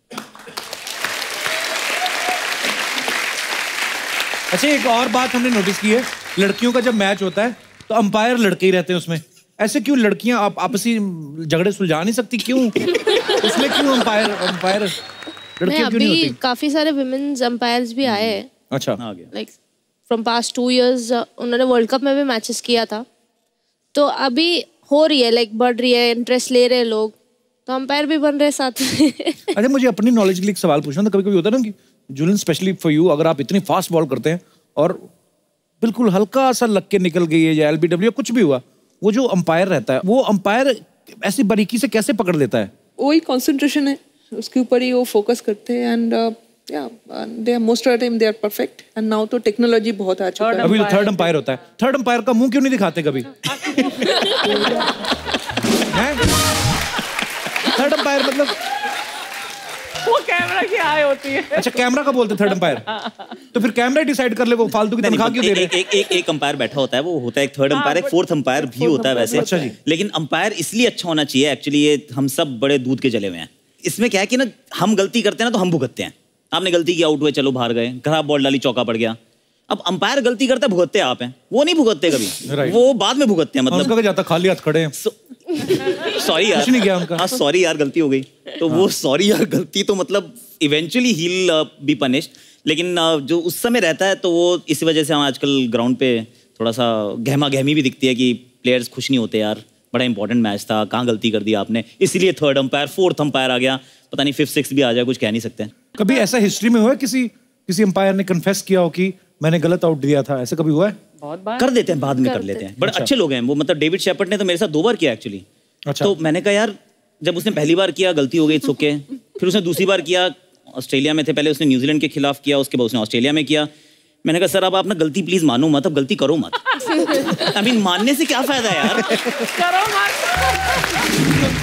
अच्छा, एक और बात हमने नोटिस की है, लड़कियों का जब मैच होता है तो अंपायर लड़के ही रहते हैं उसमें। ऐसे क्यों? लड़कियां आप आपसी झगड़े सुलझा नहीं सकती क्यों? उसमें क्यों अंपायर अंपायर लड़कियां क्यों नहीं होती? काफी सारे विमेन्स अंपायर्स भी आए हैं। अच्छा। Like from past two years उन्होंने वर्ल्ड कप में भी मैचेस किया था, तो अभी हो रही है, लाइक बढ़ रही है, इंटरेस्ट ले रहे हैं लोग, तो अंपायर भी बन रहे साथ में। अच्छा, मुझे अपनी नॉलेज के लिए एक सवाल पूछना था। कभी कभी होता है ना कि जुलिन, स्पेशली फॉर यू, अगर आप इतनी फास्ट बॉल करते हैं और बिल्कुल हल्का सा लग के निकल गई है या एलबीडब्ल्यू कुछ भी हुआ, वो जो अंपायर रहता है वो अंपायर ऐसी बारीकी से कैसे पकड़ लेता है? वही कंसंट्रेशन है, उसके ऊपर ही वो फोकस करते हैं। And yeah, they are most of the time they are perfect. And now तो टेक्नोलॉजी बहुत आ चुका है। अभी तो थर्ड अंपायर होता है, थर्ड अंपायर का मुंह क्यों नहीं दिखाते कभी? थर्ड अंपायर मतलब वो कैमरा की आय होती है। अच्छा, कैमरा का बोलते थर्ड अंपायर, तो फिर कैमरा डिसाइड कर ले वो फालतू की तनख्वाह क्यों दे रहे हैं? एक एक एक अंपायर बैठा होता है, वो होता है एक थर्ड अंपायर, एक फोर्थ अंपायर भी होता है वैसे। अच्छा जी। लेकिन अंपायर इसलिए अच्छा होना चाहिए, एक्चुअली ये हम सब बड़े दूध के जले हुए हैं। इसमें क्या है कि ना, हम गलती करते हैं ना तो हम भुगतते हैं। आपने गलती की, आउट हुए, चलो बाहर गए, खराब बॉल डाली, चौका पड़ गया। अब अंपायर गलती करता है, भुगतते आप हैं, वो नहीं भुगतते कभी, वो बाद में भुगतते हैं। मतलब उनका जाता खाली हाथ खड़े हैं, सॉरी यार, नहीं किया उनका, हाँ सॉरी यार गलती हो गई, तो वो सॉरी यार गलती तो मतलब इवेंचुअली ही विल बी पनिश्ड। लेकिन जो उस समय रहता है तो वो इस वजह से हम आजकल ग्राउंड पे थोड़ा सा गहमा गहमी भी दिखती है कि प्लेयर्स खुश नहीं होते यार, बड़ा इंपॉर्टेंट मैच था, कहाँ गलती कर दी आपने, इसीलिए थर्ड अंपायर, फोर्थ अंपायर आ गया, पता नहीं फिफ्थ सिक्स भी आ जाए, कुछ कह नहीं सकते। कभी ऐसा हिस्ट्री में हुआ है किसी किसी अंपायर ने कन्फेस किया हो कि मैंने गलत आउट दिया था, ऐसा कभी हुआ है? बहुत बार कर देते हैं, बाद में कर लेते हैं, बड़े अच्छे लोग हैं वो। मतलब डेविड शेपर्ड ने तो मेरे साथ दो बार किया एक्चुअली। अच्छा। तो मैंने कहा यार, जब उसने पहली बार किया गलती हो गई, इट्स ओके। फिर उसने दूसरी बार किया, ऑस्ट्रेलिया में थे, पहले उसने न्यूजीलैंड के खिलाफ किया, उसके बाद उसने ऑस्ट्रेलिया में किया। मैंने कहा सर अब आप ना गलती प्लीज मानो मत, अब गलती करो मत। आई मीन मानने से क्या फायदा है यार, करो मत।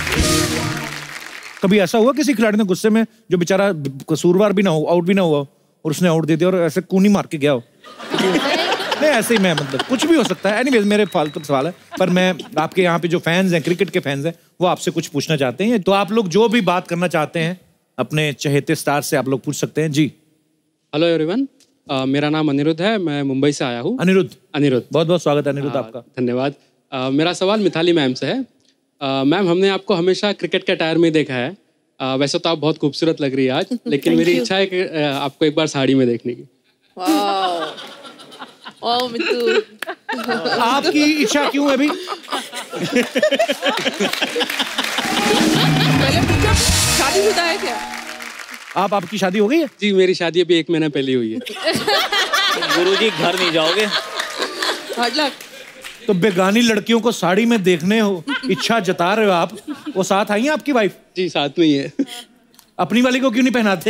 कभी ऐसा हुआ किसी खिलाड़ी ने गुस्से में, जो बेचारा कसूरवार भी ना हो, आउट भी ना हुआ, और उसने आउट दे दिया और ऐसे कूनी मार के गया हो? नहीं, ऐसे ही मैं, मतलब कुछ भी हो सकता है। एनीवेज, मेरे फालतू सवाल है, पर मैं आपके यहाँ पे जो फैंस हैं, क्रिकेट के फैंस हैं, वो आपसे कुछ पूछना चाहते हैं। तो आप लोग जो भी बात करना चाहते हैं अपने चहेते स्टार से, आप लोग पूछ सकते हैं जी। हेलो एवरीवन, uh, मेरा नाम अनिरुद्ध है, मैं मुंबई से आया हूँ। अनिरुद्ध अनिरुद्ध बहुत बहुत स्वागत है अनिरुद्ध आपका। धन्यवाद। uh, मेरा सवाल मिताली मैम से है। uh, मैम, हमने आपको हमेशा क्रिकेट के टायर में देखा है, uh, वैसे तो आप बहुत खूबसूरत लग रही है आज, लेकिन मेरी इच्छा है कि uh, आपको एक बार साड़ी में देखने की। ओह मित्तू, आपकी इच्छा क्यों है अभी? पहले पूछो शादीशुदा है क्या? आप आपकी शादी हो गई है? जी मेरी शादी अभी एक महीना पहले हुई है। गुरुजी घर नहीं जाओगे? Hard luck. तो बेगानी लड़कियों को साड़ी में देखने हो इच्छा जता रहे हो आप, वो साथ आई है आपकी वाइफ? जी साथ में ही है। अपनी वाली को क्यों नहीं पहनाते?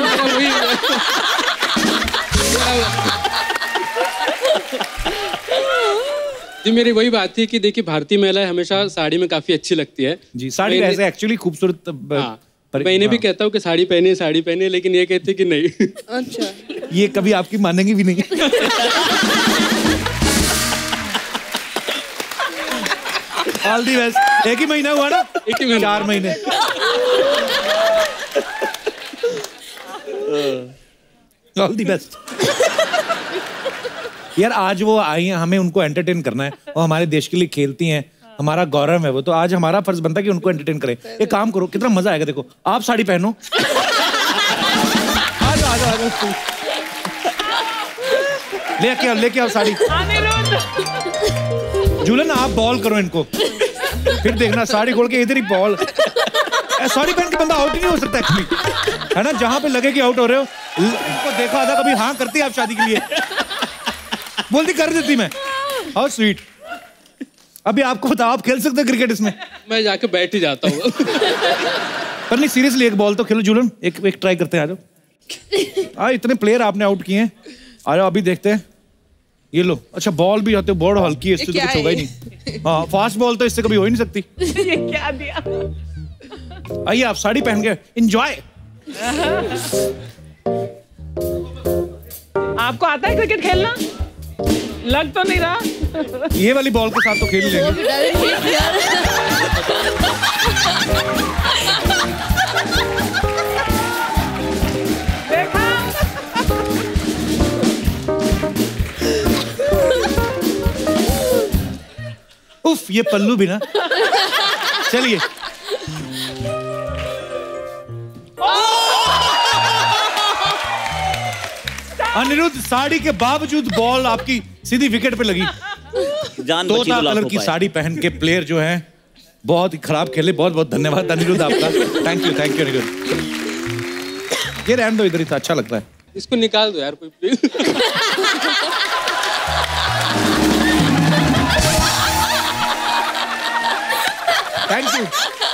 जी मेरी वही बात थी कि देखिए भारतीय महिलाएं हमेशा साड़ी में काफी अच्छी लगती है। जी साड़ी वैसे एक्चुअली खूबसूरत। हाँ, मैं इन्हें भी कहता हूँ कि साड़ी पहने साड़ी पहने, लेकिन ये कहते कि नहीं। अच्छा ये कभी आपकी मानेंगी भी नहीं। All the best. एक ही महीना हुआ ना? एक ही महीना। चार महीने। All the best. यार आज वो आई हैं, हमें उनको एंटरटेन करना है, वो हमारे देश के लिए खेलती हैं, हमारा गौरव है वो, तो आज हमारा फर्ज बनता है कि उनको एंटरटेन करें। एक काम करो, कितना मजा आएगा देखो, आप साड़ी पहनो। आ जाओ आ जाओ, लेके आओ लेके आओ साड़ी। झूलन आप बॉल करो इनको, फिर देखना साड़ी खोल के इधर ही बॉल। साड़ी पहन के बंदा आउट ही नहीं हो सकता एक्चुअली, है ना? जहां पे लगे कि आउट हो रहे हो, इनको देखा था कभी हाँ करती आप शादी के लिए? बोलती कर देती मैं। How sweet. अभी आपको बताओ, आप खेल सकते हो क्रिकेट इसमें? मैं जाके बैठ ही जाता हूँ। पर नहीं सीरियसली, एक बॉल तो खेलो झूलन, एक एक ट्राई करते हैं। आ जाओ। आ इतने प्लेयर आपने आउट किए हैं, आ जाओ अभी देखते हैं। ये लो। अच्छा बॉल भी आते हो, बॉल हल्की है, इससे तो कुछ होगा ही नहीं। हाँ फास्ट बॉल तो इससे कभी हो ही नहीं सकती। ये क्या दिया? आइए आप साड़ी पहन के एंजॉय। आपको आता है क्रिकेट खेलना? लग तो नहीं रहा। ये वाली बॉल के साथ तो खेल लेंगे। देखा? उफ ये पल्लू भी ना। चलिए अनिरुद्ध, साड़ी के बावजूद बॉल आपकी सीधी विकेट पे लगी। जान बची तोता कलर की साड़ी पहन के प्लेयर जो हैं बहुत ही खराब खेले। बहुत बहुत धन्यवाद अनिरुद्ध आपका। Thank you thank you Aniruddh. ये रहने दो इधर ही था, अच्छा लगता है। इसको निकाल दो यार कोई प्लीज। थैंक यू,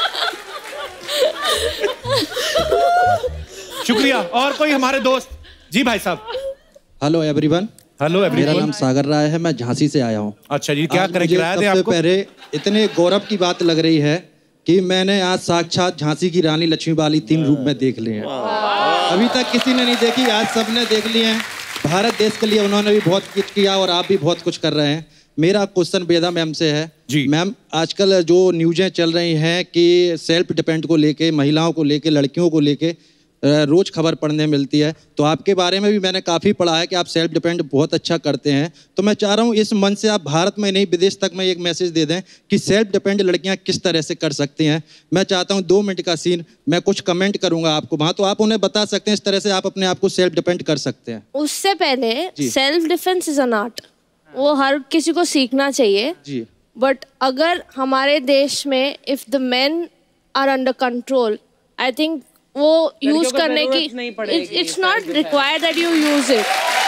शुक्रिया। और कोई हमारे दोस्त? जी भाई साहब। Hello everyone. Hello everyone. मेरा नाम सागर राय है, मैं झांसी से आया हूँ। अच्छा जी, क्या करें किराया दे आपको? पहले इतने गौरव की बात लग रही है कि मैंने आज साक्षात झांसी की रानी लक्ष्मीबाई तीन रूप में देख लिए हैं। अभी तक किसी ने नहीं देखी, आज सबने देख लिए हैं। भारत देश के लिए उन्होंने भी बहुत कुछ किया और आप भी बहुत कुछ कर रहे हैं। मेरा क्वेश्चन वेदा मैम से है। जी मैम, आजकल जो न्यूज़ें चल रही हैं कि सेल्फ डिपेंड को लेके, महिलाओं को लेके, लड़कियों को लेके रोज खबर पढ़ने मिलती है, तो आपके बारे में भी मैंने काफ़ी पढ़ा है कि आप सेल्फ डिपेंड बहुत अच्छा करते हैं। तो मैं चाह रहा हूँ इस मन से आप भारत में नहीं विदेश तक में एक मैसेज दे दें कि सेल्फ डिपेंड लड़कियाँ किस तरह से कर सकती हैं। मैं चाहता हूँ दो मिनट का सीन, मैं कुछ कमेंट करूँगा आपको वहाँ, तो आप उन्हें बता सकते हैं इस तरह से आप अपने आप को सेल्फ डिपेंड कर सकते हैं। उससे पहले self defence is an art, वो हर किसी को सीखना चाहिए जी। बट अगर हमारे देश में if the men are under control, I think वो यूज करने की it's not required that you use it.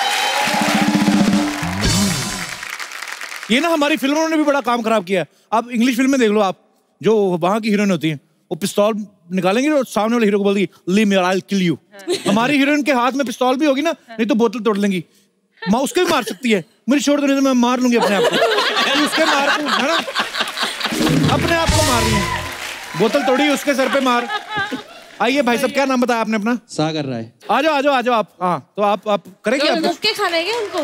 ये ना हमारी फिल्मों ने भी बड़ा काम खराब किया है। आप इंग्लिश फिल्म में देख लो, आप जो वहां की हीरोइन होती है वो पिस्तौल निकालेंगे और सामने वाले हीरो को बोल देगी leave me I will kill you. हमारी हीरोइन के हाथ में पिस्तौल भी होगी ना, नहीं तो बोतल तोड़ लेंगी। माँ उसके भी मार सकती है, मुझे छोड़ दो नहीं तो मैं मार लूंगी अपने आप को। उसके मार को है ना, अपने आप को मार रही है, बोतल तोड़ी उसके सर पे मार। आइए भाई साहब, क्या नाम बताया आपने अपना? सागर राय। आ जाओ आ जाओ आ जाओ आप। हाँ तो आप आप करेंगे तो मुक्के खाने के उनको।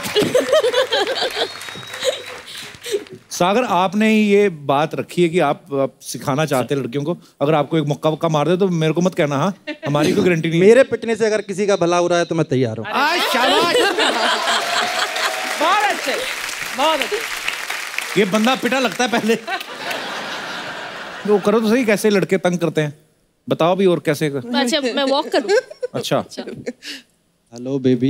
सागर, आपने ये बात रखी है कि आप, आप सिखाना चाहते हैं लड़कियों को, अगर आपको एक मुक्का वक्का मार दे तो मेरे को मत कहना। हाँ हमारी कोई गारंटी नहीं। मेरे पिटने से अगर किसी का भला हो रहा है तो मैं तैयार हूँ। बहुत अच्छे, बहुत अच्छे। ये बंदा पिटा लगता है पहले। वो करो तो सही, कैसे लड़के तंग करते हैं बताओ भी, और कैसे कर? अच्छा मैं वॉक करूं? अच्छा हेलो बेबी।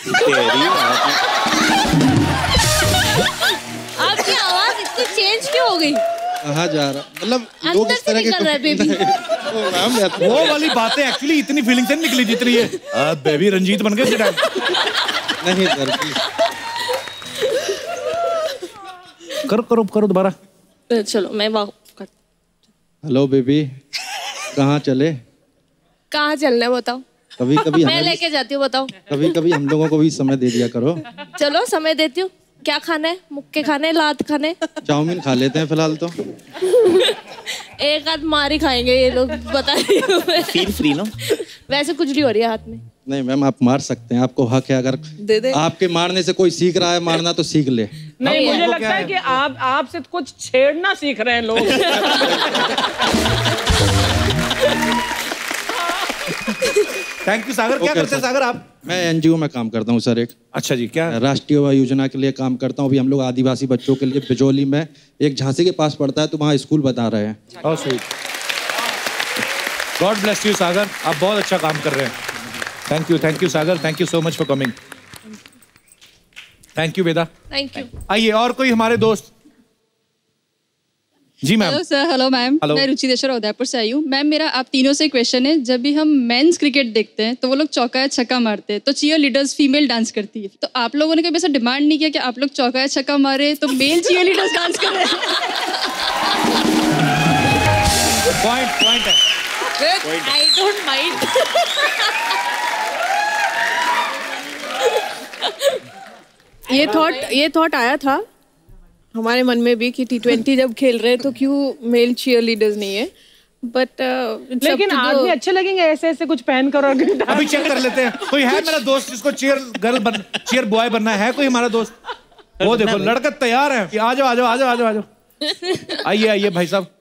आपकी आवाज इतनी चेंज क्यों हो गई। कहाँ जा रहा मतलब लोग अंदर इस से तरह के निकल रहा है बेबी। ओ, मैम, मैं- वो वाली बातें एक्चुअली इतनी फीलिंग से नहीं निकली जितनी है बेबी रंजीत बन गए। नहीं सर प्लीज। करो करो करो दोबारा। चलो मैं वहाँ हेलो बेबी, कहाँ चले? कहाँ चलना है बताओ? कभी कभी मैं हमें लेके जाती हूँ, बताओ। कभी कभी हम लोगों को भी समय दे दिया करो। चलो समय देती हूँ। क्या खाना है? मुक्के खाने हैं, लात खाने हैं? चाउमीन खा लेते हैं फिलहाल तो। एक आध मार ही खाएंगे ये लोग, बता रही हूँ मैं। Feel free no. वैसे कुछ नहीं हो रही है हाथ में। नहीं मैम, आप मार सकते हैं, आपको हक है। अगर दे दे। आपके मारने से कोई सीख रहा है मारना तो सीख ले। नहीं, मुझे लगता है कि आप आपसे कुछ छेड़ना सीख रहे हैं लोग। Thank you Sagar. क्या Okay, करते हैं sir. सागर आप? मैं एनजीओ में काम करता हूँ सर एक। अच्छा जी, क्या? राष्ट्रीय युवा योजना के लिए काम करता हूँ। अभी हम लोग आदिवासी बच्चों के लिए बिजौली में एक झांसी के पास पड़ता है तो वहाँ स्कूल बता रहे हैं। Oh, sweet. God bless you सागर, आप बहुत अच्छा काम कर रहे हैं। Thank you thank you Sagar, thank you so much for coming. Thank you Veda. Thank you. आइए और कोई हमारे दोस्त। जी ma'am. Hello sir. Hello ma'am. Hello. मैं रुचि देशर उदयपुर से आई हूँ। मैम मेरा आप तीनों से क्वेश्चन है, जब भी हम मेंस क्रिकेट देखते हैं तो वो लोग चौका या छक्का मारते हैं तो चीयर लीडर्स फीमेल डांस करती है, तो आप लोगों ने कभी ऐसा डिमांड नहीं किया कि आप लोग चौका या छक्का मारे तो मेल चीयर लीडर्स डांस कर रहे हैं? पॉइंट पॉइंट है। I don't mind. ये थॉट ये थॉट आया था हमारे मन में भी कि टी ट्वेंटी जब खेल रहे हैं तो क्यों मेल चीयर लीडर्स नहीं है, बट लेकिन आज भी अच्छे लगेंगे ऐसे ऐसे कुछ पहन कर। अभी चेक कर लेते हैं। कोई है मेरा दोस्त जिसको चीयर गर्ल बन चीयर बॉय बनना है? कोई हमारा दोस्त? वो देखो लड़का तैयार है। आ जाओ आ जाओ आ जाओ आ जाओ आ जाओ। आइए आइए भाई साहब।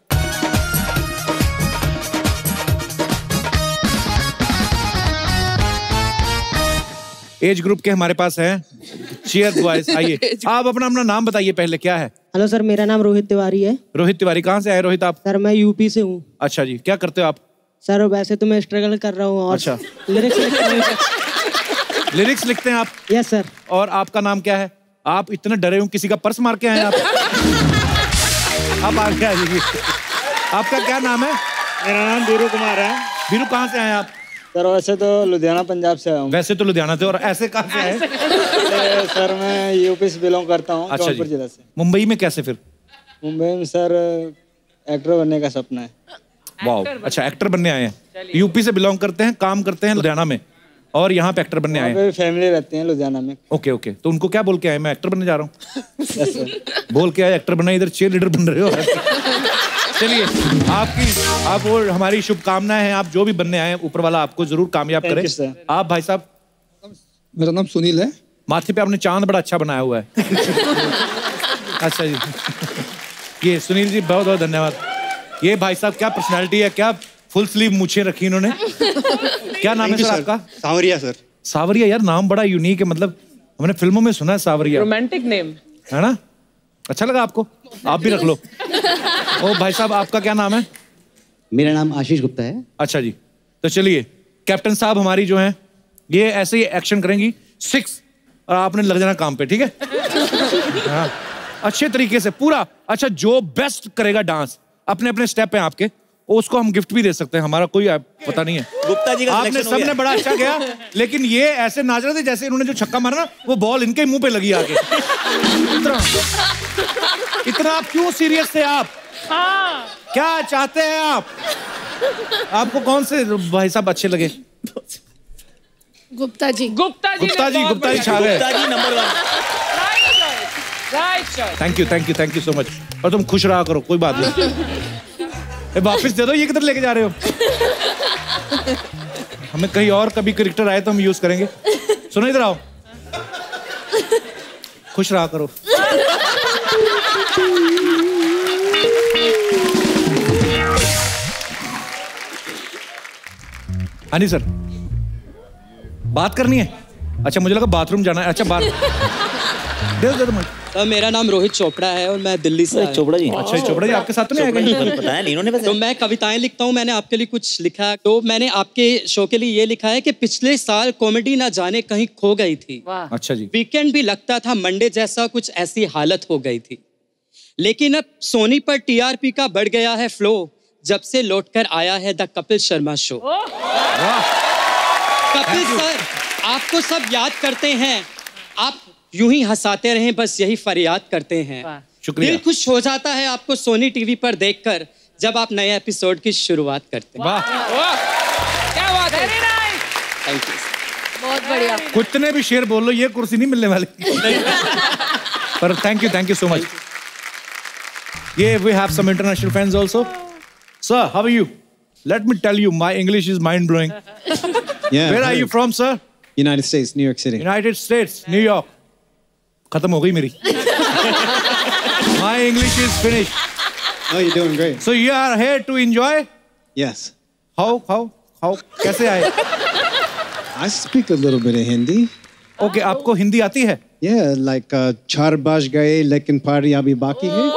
एज ग्रुप के हमारे पास हैं चीयर बॉयज। आइए आप अपना अपना नाम बताइए पहले, क्या है? हेलो सर, मेरा नाम रोहित तिवारी है। रोहित तिवारी, कहाँ से आए रोहित आप? सर मैं यूपी से हूँ। अच्छा जी, क्या करते हो आप? सर वैसे तो मैं स्ट्रगल कर रहा हूँ और अच्छा। लिरिक्स लिरिक्स लिखते हैं आप? Yes sir. और आपका नाम क्या है? आप इतने डरे हो, किसी का पर्स मार के आए आप? आप आगे आ जाइए। आपका क्या नाम है? मेरा नाम बीरू कुमार है। बीरू, कहाँ से आए आप? सर वैसे तो लुधियाना पंजाब से आया हूँ। वैसे तो लुधियाना से, और ऐसे कहाँ से आए? सर मैं यूपी से बिलोंग करता हूँ, अच्छा जौनपुर जी। जिला से। मुंबई में कैसे फिर? मुंबई में सर एक्टर बनने का सपना है। वाह, अच्छा एक्टर बनने आए हैं। यूपी से बिलोंग करते हैं, काम करते हैं लुधियाना में, और यहाँ पे एक्टर बनने आए हैं। फैमिली रहती है लुधियाना में। ओके ओके, तो उनको क्या बोल के आए? मैं एक्टर बनने जा रहा हूँ। बोल के आए एक्टर बनना, इधर चीयर लीडर बन रहे हो। चलिए, आपकी आप वो हमारी शुभकामनाएं हैं। आप जो भी बनने आए हैं, ऊपर वाला आपको जरूर कामयाब करे। आप भाई साहब? मेरा नाम सुनील है। माथे पे आपने चांद बड़ा अच्छा बनाया हुआ है। अच्छा जी, ये सुनील जी बहुत बहुत धन्यवाद। ये भाई साहब क्या पर्सनालिटी है, क्या फुल स्लीव मूछें रखी इन्होंने। क्या नाम है सर आपका? सावरिया सर। सावरिया, यार नाम बड़ा यूनिक है, मतलब हमने फिल्मों में सुना है सावरिया। रोमांटिक नेम है ना? अच्छा लगा आपको? आप भी रख लो। ओ भाई साहब, आपका क्या नाम है? मेरा नाम आशीष गुप्ता है। अच्छा जी, तो चलिए कैप्टन साहब हमारी जो हैं ये ऐसे ही एक्शन करेंगी, सिक्स, और आपने लग जाना काम पे, ठीक है? हाँ, अच्छे तरीके से पूरा। अच्छा, जो बेस्ट करेगा डांस, अपने अपने स्टेप हैं आपके, उसको हम गिफ्ट भी दे सकते हैं, हमारा कोई पता नहीं है। गुप्ता जी का आपने सिलेक्शन हो सबने गया। बड़ा अच्छा किया, लेकिन ये ऐसे नाच रहे थे जैसे इन्होंने जो छक्का मारा ना, वो बॉल इनके मुंह पे लगी आके। इतना इतना आप क्यों सीरियस थे आप? हाँ। क्या चाहते हैं आप? आपको कौन से भाई साहब अच्छे लगे? गुप्ता जी। गुप्ता जी गुप्ता जी गुप्ता जी छा गए। Gupta ji number one. Thank you thank you thank you so much. और तुम खुश रहा करो, कोई बात नहीं। ए, वापस दे दो। ये किधर लेके जा रहे हो? हमें कहीं और कभी कैरेक्टर आए तो हम यूज करेंगे। सुनो, इधर आओ। खुश रहा करो। हाँ जी सर, बात करनी है? अच्छा, मुझे लगा बाथरूम जाना है। अच्छा, बात दे दो दे तो मेरा नाम रोहित चोपड़ा है और मैं दिल्ली से। चोपड़ा जी? अच्छा, चोपड़ा जी आपके साथ में आएगा? बताया नहीं इन्होंने। तो मैं कविताएं लिखता हूँ, मैंने आपके लिए कुछ लिखा है। तो मैंने आपके शो के लिए ये लिखा है कि पिछले साल कॉमेडी ना जाने कहीं खो गई थी। अच्छा जी। वीकेंड भी लगता था मंडे जैसा, कुछ ऐसी हालत हो गई थी। लेकिन अब सोनी पर टीआरपी का बढ़ गया है फ्लो जब से लौटकर आया है the Kapil Sharma show. Kapil sir, आपको सब याद करते हैं, आप यूं ही हंसाते रहें, बस यही फरियाद करते हैं। शुक्रिया। दिल खुश हो जाता है आपको सोनी टीवी पर देखकर जब आप नए एपिसोड की शुरुआत करते हैं। वाह, क्या बात है। Thank you. बहुत बढ़िया। कितने भी शेर बोल लो, ये कुर्सी नहीं मिलने वाली। पर thank you, thank you so much. ये we have some international fans also. Sir, how are you? Let me tell you, my English is mind-blowing. Yeah. Where are you from, sir? United States, New York City. United States, New York. खत्म हो गई मेरी. My English is finished. Oh, you're doing great. So you are here to enjoy? Yes. How? How? How? कैसे आए? I speak a little bit of Hindi. Okay, आपको हिंदी आती है? Yeah, like uh, चार बाज गए लेकिन पारी अभी बाकी है.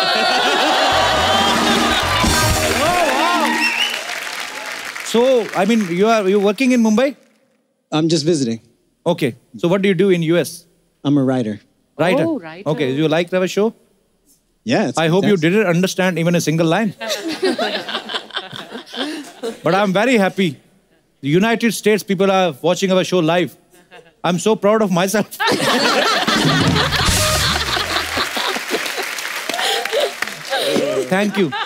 So, I mean, you are you working in Mumbai? I'm just visiting. Okay. So, what do you do in U S? I'm a writer. Writer. Oh, writer. Okay. Do you like to have a show? Yeah. It's I hope you fantastic. didn't understand even a single line. But I'm very happy. The United States people are watching our show live. I'm so proud of myself. Thank you.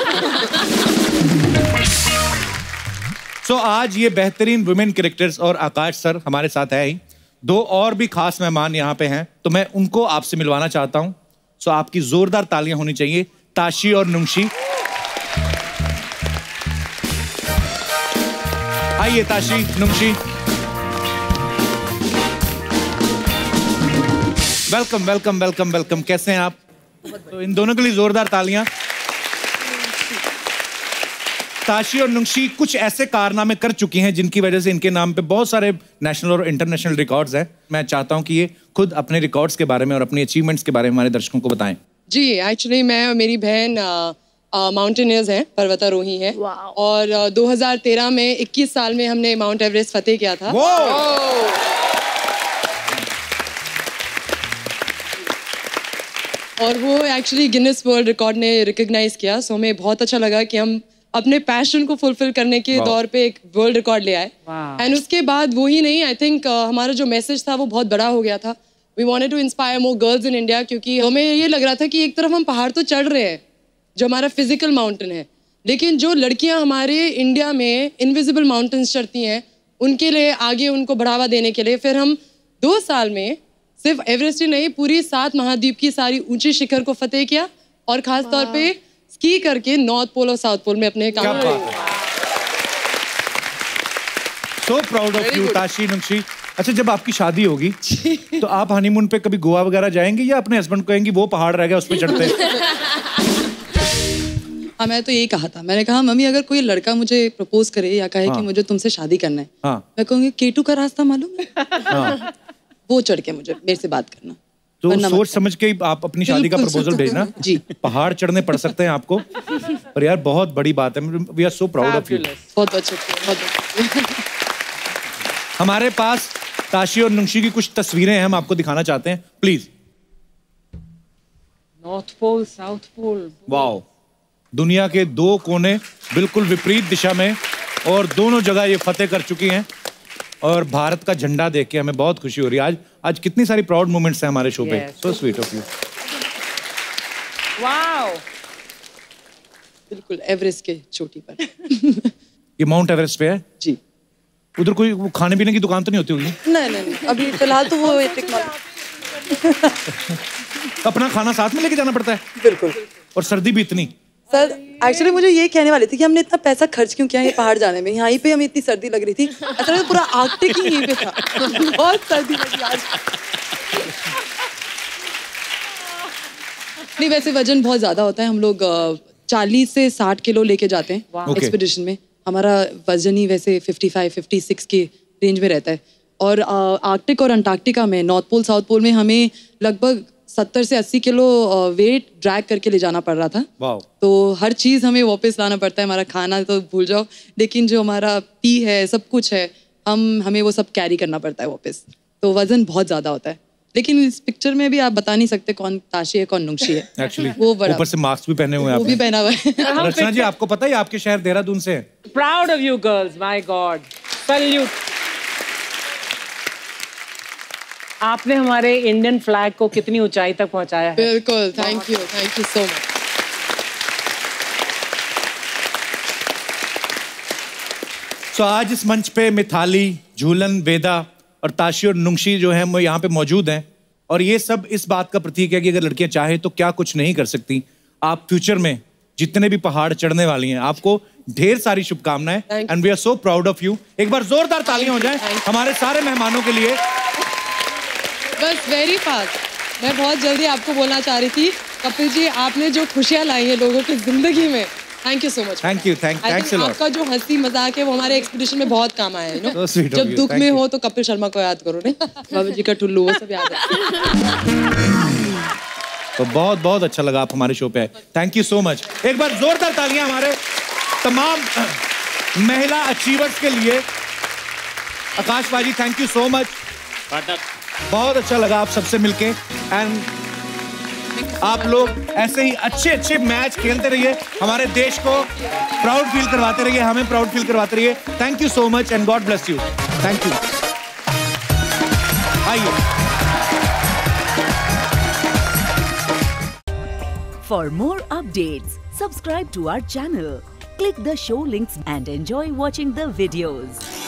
So, आज ये बेहतरीन वुमेन क्रिकेटर्स और आकाश सर हमारे साथ है ही। दो और भी खास मेहमान यहाँ पे हैं, तो मैं उनको आपसे मिलवाना चाहता हूँ। सो आपकी जोरदार तालियां होनी चाहिए, ताशी और नुंशी। आइए Tashi, Nungshi. Welcome welcome welcome welcome. कैसे हैं आप? तो इन दोनों के लिए जोरदार तालियां। ताशी और नुंशी कुछ ऐसे कारनामे कर चुकी हैं जिनकी वजह से इनके नाम पे बहुत सारे नेशनल और इंटरनेशनल रिकॉर्ड्स हैं। मैं चाहता हूं कि ये खुद अपने रिकॉर्ड्स के बारे में और अपनी अचीवमेंट्स के बारे में हमारे दर्शकों को बताएं। जी, एक्चुअली मैं और मेरी बहन माउंटेनियर्स हैं, पर्वतारोही हैं, और uh, दो हज़ार तेरह में इक्कीस साल में हमने माउंट एवरेस्ट फतेह किया था। और वो एक्चुअली गिनेस वर्ल्ड रिकॉर्ड ने रिकॉग्नाइज किया, सो हमें बहुत अच्छा लगा कि हम अपने पैशन को फुलफिल करने के दौर पे एक वर्ल्ड रिकॉर्ड ले आए। एंड उसके बाद वो ही नहीं, आई थिंक uh, हमारा जो मैसेज था वो बहुत बड़ा हो गया था। We wanted to inspire more girls in India, क्योंकि हमें ये लग रहा था कि एक तरफ हम पहाड़ तो चढ़ रहे हैं जो हमारा फिजिकल माउंटेन है, लेकिन जो लड़कियां हमारे इंडिया में इनविजिबल माउंटेन्स चढ़ती हैं, उनके लिए आगे उनको बढ़ावा देने के लिए फिर हम दो साल में सिर्फ एवरेस्ट ही नहीं, पूरी सात महाद्वीप की सारी ऊंची शिखर को फतेह किया, और खास तौर पे स्की करके नॉर्थ पोल और साउथ पोल में अपने काम किया। So proud of you Tashi, Nungshi. अच्छा, जब आपकी शादी होगी तो आप हनीमून पे कभी गोवा वगैरह जाएंगे या अपने हस्बैंड को कहेंगे वो पहाड़ रह गया उस पे चढ़ते हैं? हाँ, मैं तो यही कहा था। मैंने कहा मम्मी अगर कोई लड़का मुझे प्रपोज करे या कहे हाँ। कि मुझे तुमसे शादी करना है, हाँ। मैं कहूँगी केटू का रास्ता मालूम है, हाँ। वो चढ़ के मुझे मेरे से बात करना। तो सोच समझ के आप अपनी शादी का प्रपोजल भेजना। जी, पहाड़ चढ़ने पड़ सकते हैं आपको, पर यार बहुत बड़ी बात है। We are so proud of you. बहुत अच्छा, बहुत अच्छा। हमारे पास ताशी और नुंशी की कुछ तस्वीरें हैं, हम आपको दिखाना चाहते हैं, please. North pole, south pole. Wow, दुनिया के दो कोने बिल्कुल विपरीत दिशा में, और दोनों जगह ये फतेह कर चुकी हैं, और भारत का झंडा देख के हमें बहुत खुशी हो रही है। आज आज कितनी सारी प्राउड मोमेंट्स हैं हमारे शो पे। So sweet of you. Wow, बिल्कुल एवरेस्ट के चोटी पर। ये माउंट एवरेस्ट पे है जी। उधर कोई वो खाने पीने की दुकान तो नहीं होती होगी? नहीं नहीं नहीं, अभी फिलहाल तो वो अपना खाना साथ में लेके जाना पड़ता है? बिल्कुल। और सर्दी भी इतनी? सर एक्चुअली मुझे ये कहने वाली थी कि हमने इतना पैसा खर्च क्यों किया ये पहाड़ जाने में, यहाँ पे हमें इतनी सर्दी लग रही थी, ऐसा लगा पूरा आर्कटिक ही यहीं पे था। बहुत सर्दी लगी आज। नहीं, वैसे वजन बहुत ज्यादा होता है। हम लोग चालीस से साठ किलो लेके जाते हैं एक्सपीडिशन में। हमारा वजन ही वैसे पचपन, छप्पन के रेंज में रहता है। और आर्कटिक और अंटार्कटिका में, नॉर्थ पोल साउथ पोल में हमें लगभग सत्तर से अस्सी किलो वेट ड्रैग करके ले जाना पड़ रहा था। वाओ। तो हर चीज़ हमें वापस लाना पड़ता है। हमारा खाना तो भूल जाओ, लेकिन जो हमारा पी है, सब कुछ है, हम हमें वो सब कैरी करना पड़ता है वापस। तो वजन बहुत ज़्यादा होता है। लेकिन इस पिक्चर में भी आप बता नहीं सकते कौन ताशी है कौन नुंशी है एक्चुअली वो बड़ा ऊपर से मास्क भी पहने हुए हैं वो भी पहना हुआ है रचना जी आपको पता है आपके शहर देहरादून से है proud of you girls my god salute आपने हमारे इंडियन फ्लैग को कितनी ऊंचाई तक पहुंचाया है बिल्कुल thank you thank you so much तो आज इस मंच पे मिताली झूलन वेदा और ताशी और नुंशी जो है वो यहाँ पे मौजूद हैं और ये सब इस बात का प्रतीक है कि अगर लड़कियां चाहे तो क्या कुछ नहीं कर सकती आप फ्यूचर में जितने भी पहाड़ चढ़ने वाली हैं आपको ढेर सारी शुभकामनाएं and we are so proud of you एक बार जोरदार तालियां हो जाएं हमारे सारे मेहमानों के लिए बस वेरी फास्ट मैं बहुत जल्दी आपको बोलना चाह रही थी कपिल जी आपने जो खुशियां लाई हैं लोगों की जिंदगी में thank you so much thank you thank thanks a lot आपका जो हंसी मजाक है वो हमारे एक्सपीडिशन में बहुत काम आया है नो so जब दुख में हो तो कपिल शर्मा को याद करो ने बाबा जी का टुल्लू वो सब याद है तो बहुत बहुत अच्छा लगा आप हमारे शो पे आए थैंक यू सो मच एक बार जोरदार तालियां हमारे तमाम महिला अचीवर्स के लिए आकाश बाजी थैंक यू सो मच बहुत अच्छा लगा आप सबसे मिलके एंड आप लोग ऐसे ही अच्छे अच्छे मैच खेलते रहिए हमारे देश को प्राउड फील करवाते रहिए हमें प्राउड फील करवाते रहिए thank you so much and god bless you thank you आइए for more updates subscribe to our channel click the show links and enjoy watching the videos